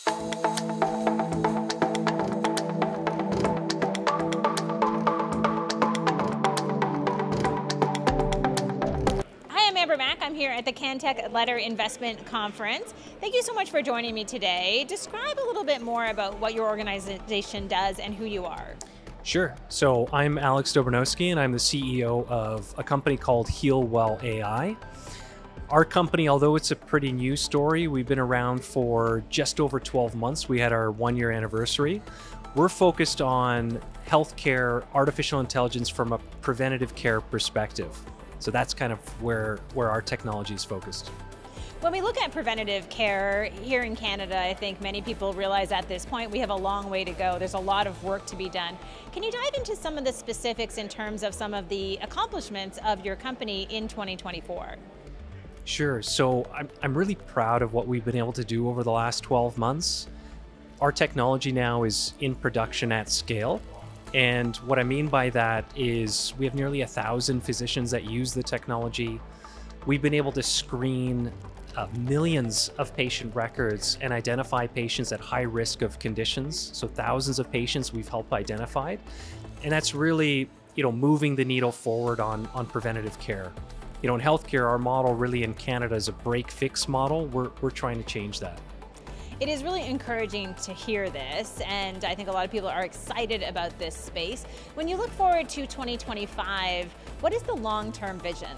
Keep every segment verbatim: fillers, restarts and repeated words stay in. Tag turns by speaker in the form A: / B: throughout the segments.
A: I'm here at the Cantech Letter Investment Conference. Thank you so much for joining me today. Describe a little bit more about what your organization does and who you are.
B: Sure. So I'm Alex Dobranowski, and I'm the C E O of a company called HEALWELL A I. Our company, although it's a pretty new story, we've been around for just over twelve months. We had our one-year anniversary. We're focused on healthcare, artificial intelligence from a preventative care perspective. So that's kind of where, where our technology is focused.
A: When we look at preventative care here in Canada, I think many people realize at this point we have a long way to go. There's a lot of work to be done. Can you dive into some of the specifics in terms of some of the accomplishments of your company in twenty twenty-four?
B: Sure. So I'm, I'm really proud of what we've been able to do over the last twelve months. Our technology now is in production at scale. And what I mean by that is we have nearly a thousand physicians that use the technology. We've been able to screen uh, millions of patient records and identify patients at high risk of conditions. So thousands of patients we've helped identify. And that's really, you know, moving the needle forward on, on preventative care. You know, in healthcare, our model really in Canada is a break-fix model. We're, we're trying to change that.
A: It is really encouraging to hear this, and I think a lot of people are excited about this space. When you look forward to twenty twenty-five, what is the long-term vision?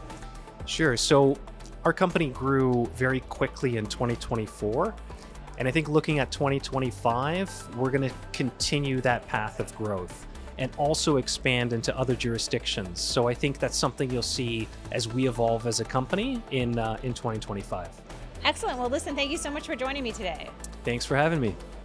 B: Sure. So our company grew very quickly in twenty twenty-four, and I think looking at twenty twenty-five, we're going to continue that path of growth and also expand into other jurisdictions. So I think that's something you'll see as we evolve as a company in, uh, in twenty twenty-five.
A: Excellent. Well, listen, thank you so much for joining me today.
B: Thanks for having me.